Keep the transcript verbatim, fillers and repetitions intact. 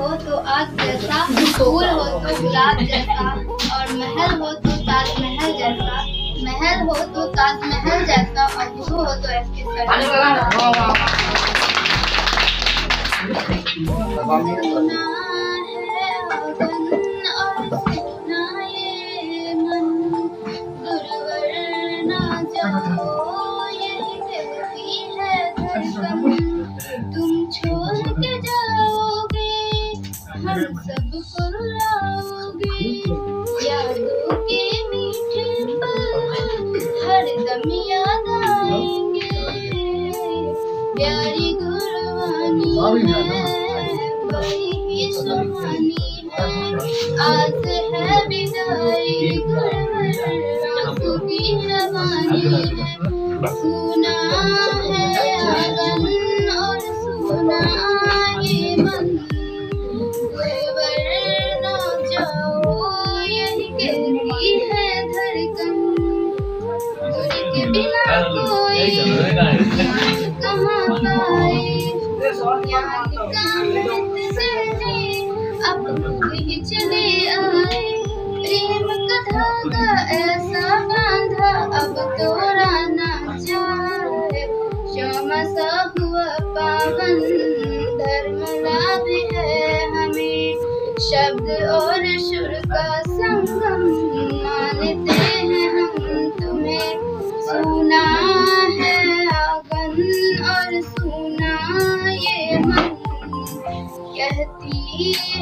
हो तो आग जैसा, फूल हो तो गुलाब जैसा, और महल हो तो ताजमहल जैसा, महल हो तो ताजमहल जैसा, और बहू हो तो ऐसी तुम छोड़ के जाओगे, हम सबको रुलाओगे, यादों के मीठे पल हरदम याद आएंगे, प्यारी गुरबानी है, बड़ी ही सुहानी है, आज है विदाई गुरबानी की रवानी है, सुना है आंगन और सुना ये मन, वरना जाओ यही कहती है धरकन, उनके बिना कोई कहाँ पाए, यहाँ कहाँ से अब कोई चले आए, प्रेम का धागा ऐसा बांधा अब तोड़ा ना जाए, क्षमा सा हुआ पावन धर्म लाभ है हमें, शब्द और सुर का संगम मानते हैं हम तुम्हें, सुना है आंगन और सुना ये मन, कहती